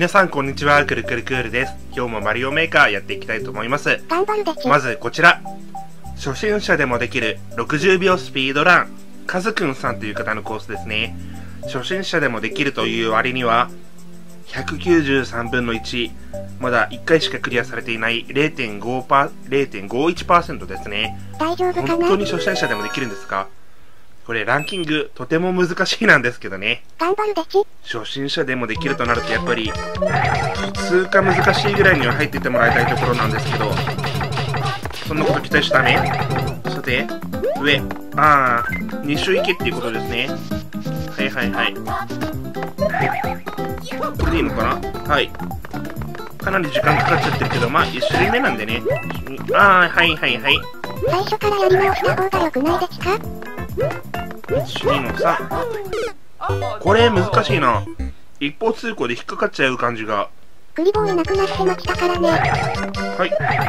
皆さんこんにちは、くるくるクールです。今日もマリオメーカーやっていきたいと思います。 頑張るでち。 まずこちら、初心者でもできる60秒スピードラン、カズくんさんという方のコースですね。初心者でもできるという割には193分の1、まだ1回しかクリアされていない 0.51% ですね。 大丈夫かな。 本当に初心者でもできるんですか？これランキングとても難しいなんですけどね。 頑張るでち。 初心者でもできるとなるとやっぱり普通か難しいぐらいには入っていってもらいたいところなんですけど、そんなこと期待しちゃダメ。さて上、2周いけっていうことですね。はいはいはい、これでいいのかな。はい、かなり時間かかっちゃってるけど、まあ1種類目なんでね。はいはいはい、 最初からやり直した方が良くないですか。 1、2の3。これ難しいな。一方通行で引っかかっちゃう感じが。 クリボーいなくなってましたからね。 はい、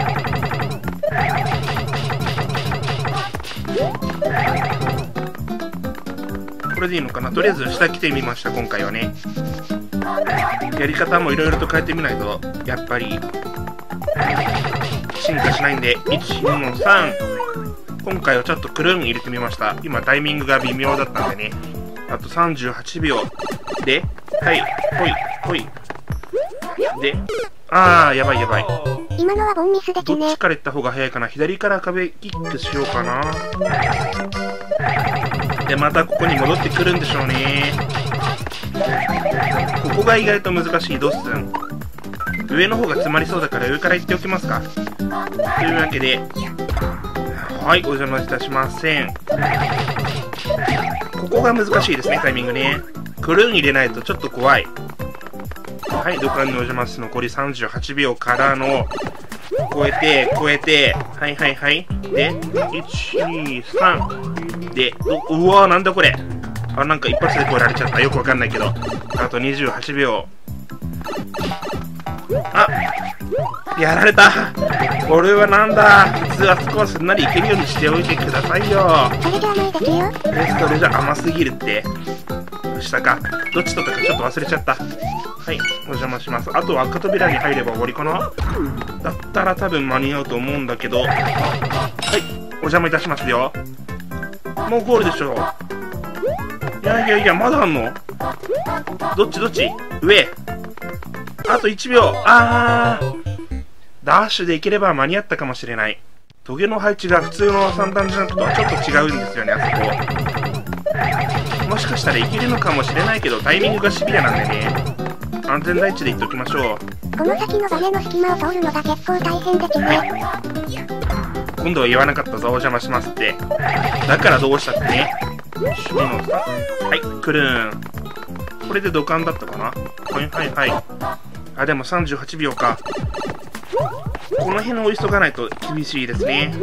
これでいいのかな。とりあえず下来てみました。今回はね、やり方もいろいろと変えてみないとやっぱり進化しないんで、1、2の3。今回はちょっとくるん入れてみました。今タイミングが微妙だったんでね。あと38秒で、はい、ほいほいで、やばいやばい。 今のはボンミスでちね。 どっちから行った方が早いかな。左から壁キックしようかな。でまたここに戻ってくるんでしょうね。ここが意外と難しい。どうすん。上の方が詰まりそうだから上から行っておきますか。というわけで、はい、お邪魔いたしません。ここが難しいですね、タイミングね。くるん入れないとちょっと怖い。はい、土管にお邪魔す。残り38秒からの超えて、はいはいはい。で、1、2、3。で、うわー、なんだこれ。なんか一発で超えられちゃった。よくわかんないけど。あと28秒。やられた。これはなんだ。普通あそこはすんなりいけるようにしておいてくださいよ。 それじゃ甘いですよ。 それじゃ甘すぎるって。下か。どっちとったかちょっと忘れちゃった。はい、お邪魔します。あとは赤扉に入れば終わりかな。だったら多分間に合うと思うんだけど。はい、お邪魔いたしますよ。もうゴールでしょう。いや、まだあんの？どっち上。あと1秒。ダッシュでいければ間に合ったかもしれない。トゲの配置が普通の3段ジャンプとはちょっと違うんですよね、あそこ。もしかしたらいけるのかもしれないけど、タイミングがシビアなんでね、安全第一で言っておきましょう。 この先のバネの隙間を通るのが結構大変ですね。 今度は言わなかったぞ、お邪魔しますって。だからどうしたってね。はい、くるーん。これで土管だったかな。はい。でも38秒か。この辺を急がないと厳しいですね。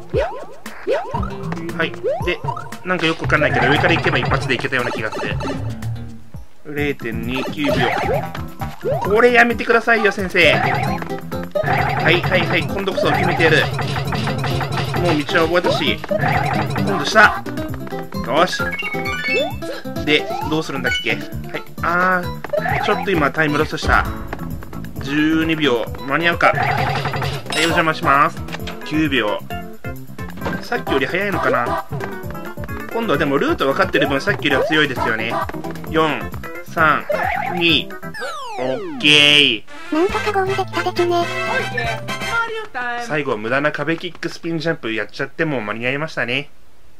はい。で、なんかよくわかんないけど、上から行けば一発で行けたような気がする。0.29秒。これやめてくださいよ、先生。はい。今度こそ決めてやる。もう道は覚えたし。今度下。よし。で、どうするんだっけ。はい。ちょっと今タイムロスした。12秒。間に合うか。はい、お邪魔します。9秒。さっきより早いのかな。今度はでもルート分かってる分さっきよりは強いですよね。4、3、2、オッケー。 なんとかゴールできたでちね。 最後無駄な壁キックスピンジャンプやっちゃっても間に合いましたね。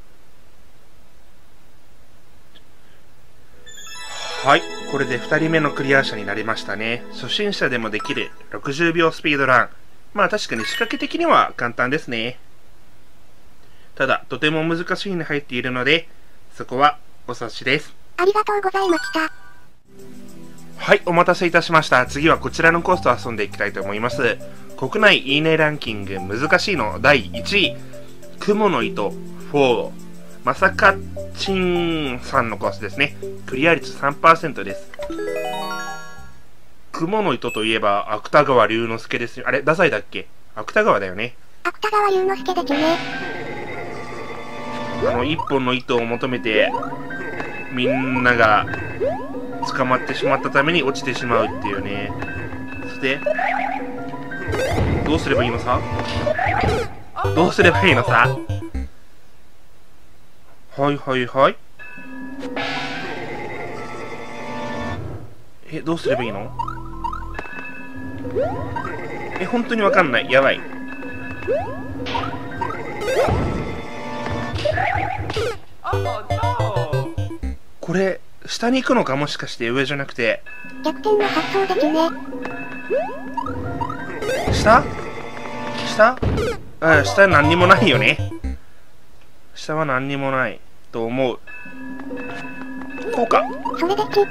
はい、これで2人目のクリア者になりましたね。初心者でもできる60秒スピードラン。まあ確かに仕掛け的には簡単ですね。ただ、とても難しいに入っているので、そこはお察しです。 ありがとうございました。 はい、お待たせいたしました。次はこちらのコースと遊んでいきたいと思います。国内いいねランキング難しいの第1位、雲の糸4。まさかちんさんのコースですね。クリア率 3% です。雲の糸といえば芥川龍之介ですよ。あれ、太宰だっけ。芥川だよね。 芥川龍之介でちね。 一本の糸を求めてみんなが使捕まってしまったために落ちてしまうっていうね。そして、どうすればいいのさ？どうすればいいのさ？はいはいはい。どうすればいいの？本当にわかんない。やばい。これ、下に行くのか？もしかして上じゃなくて。 逆転の発想ですね。 下？下何にもないよね。下は何にもないと思う。こうか。 それでち。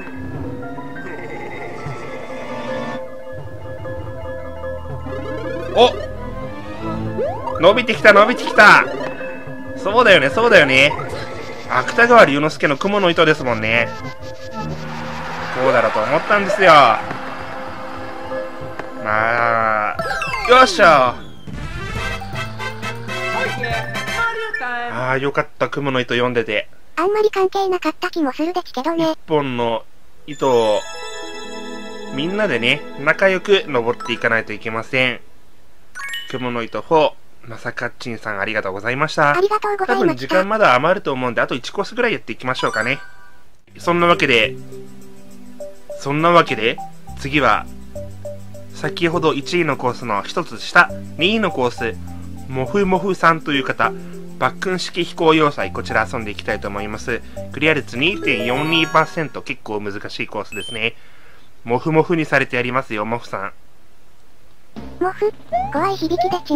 お！伸びてきた。そうだよね。芥川龍之介の雲の糸ですもんね。こうだろうと思ったんですよ。まあ、よっしゃ。よかった、雲の糸読んでて。 あんまり関係なかった気もするですけどね。 一本の糸をみんなでね、仲良く登っていかないといけません。雲の糸4、まさかっちんさんありがとうございました。 ありがとうございました。 多分時間まだ余ると思うんで、あと1コースぐらいやっていきましょうかね。そんなわけで、次は、先ほど1位のコースの1つ下、2位のコース、もふもふさんという方、バックン式飛行要塞、こちら遊んでいきたいと思います。クリア率 2.42%、結構難しいコースですね。もふもふにされてやりますよ、もふさん。 もふ、怖い響きでち。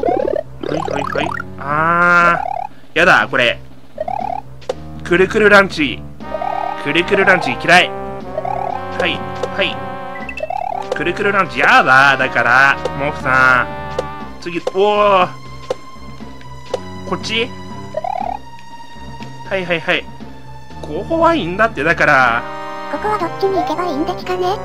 やだ、これ。くるくるランチ嫌い。くるくるランチやだ、だから、もふさん。次、こっち？怖いんだって、だから。 ここはどっちに行けばいいんですかね？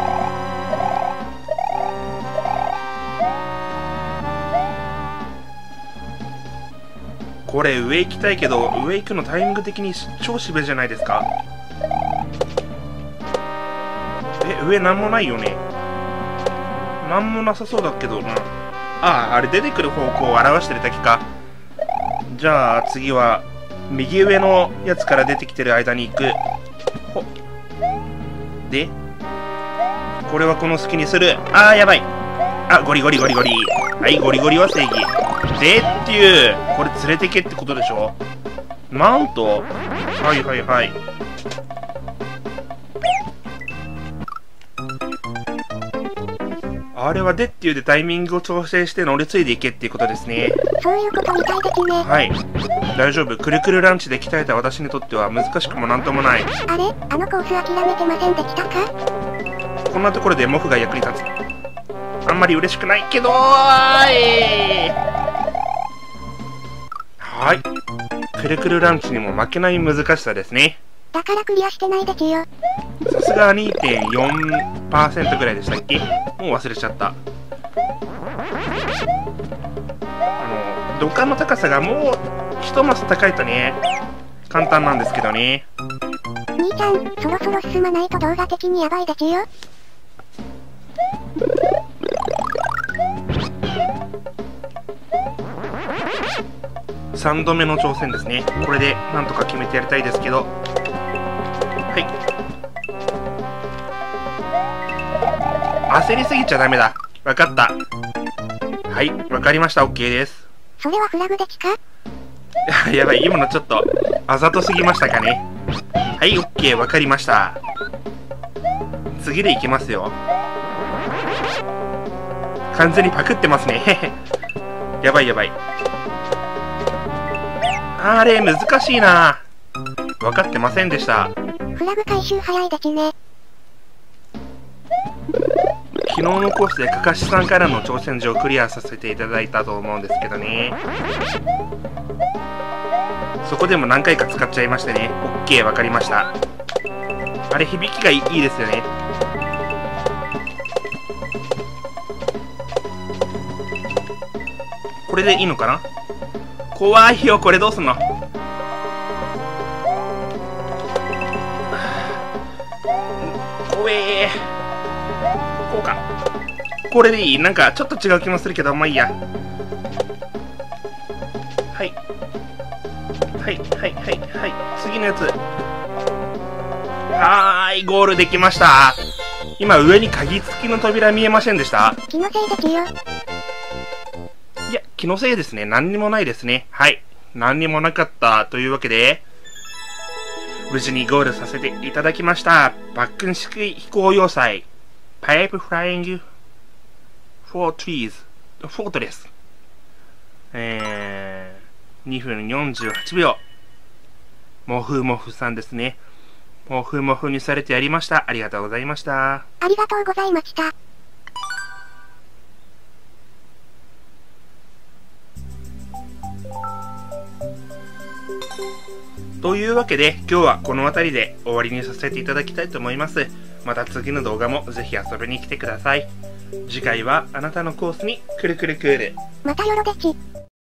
これ上行きたいけど、上行くのタイミング的に超しべじゃないですか？上なんもないよね。なんもなさそうだけどな。あれ出てくる方向を表してるだけか。じゃあ次は右上のやつから出てきてる間に行く。で、これはこの隙にする。やばい。ゴリゴリ。はい、ゴリゴリは正義。でっていう、これ連れてけってことでしょ？なんと、はい。あれはでっていうでタイミングを調整して乗り継いでいけっていうことですね。 そういうことみたいですね。 はい。大丈夫。くるくるランチで鍛えた私にとっては難しくもなんともない。 あれ？あのコース諦めてませんでしたか？ こんなところでモフが役に立つ。あんまり嬉しくないけどくるくるランチにも負けない難しさですね。 だからクリアしてないですよ。 さすが 2.4% ぐらいでしたっけ？もう忘れちゃった。土管の高さがもう一マス高いとね、簡単なんですけどね。 兄ちゃん、そろそろ進まないと動画的にやばいですよ。 3度目の挑戦ですね。これでなんとか決めてやりたいですけど。焦りすぎちゃダメだ。わかった。はい、わかりました。OK です。 それはフラグですか？ やばい、今のちょっとあざとすぎましたかね。はい、OK、わかりました。次でいきますよ。完全にパクってますね。やばい。あれ、難しいな。分かってませんでした。 フラグ回収早いですね。 昨日のコースでかかしさんからの挑戦状をクリアさせていただいたと思うんですけどね。そこでも何回か使っちゃいましてね。OK、わかりました。あれ、響きがいいですよね。これでいいのかな？怖いよ、これどうすんの？ うえー。こうか。これでいい？なんかちょっと違う気もするけど、まあいいや。はい。はい、はい、はい、はい。次のやつ。はーい、ゴールできました。今上に鍵付きの扉見えませんでした？ 気のせいでちゅよ。 いや、気のせいですね。何にもないですね。はい。何にもなかったというわけで、無事にゴールさせていただきました。バックン式飛行要塞。パイプフライングフォートレス。2分48秒。もふもふさんですね。もふもふにされてやりました。ありがとうございました。 ありがとうございました。 というわけで、今日はこの辺りで終わりにさせていただきたいと思います。また次の動画もぜひ遊びに来てください。次回はあなたのコースにくるくるくる。 またよろでち。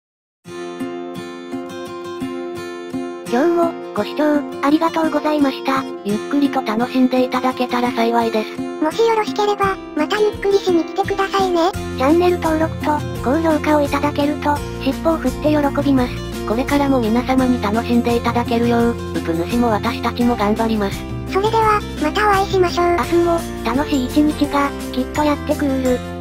今日もご視聴ありがとうございました。ゆっくりと楽しんでいただけたら幸いです。 もしよろしければ、またゆっくりしに来てくださいね。 チャンネル登録と高評価をいただけると、尻尾を振って喜びます。これからも皆様に楽しんでいただけるよう、ウプ主も私たちも頑張ります。 それでは、またお会いしましょう。 明日も楽しい一日がきっとやってくる。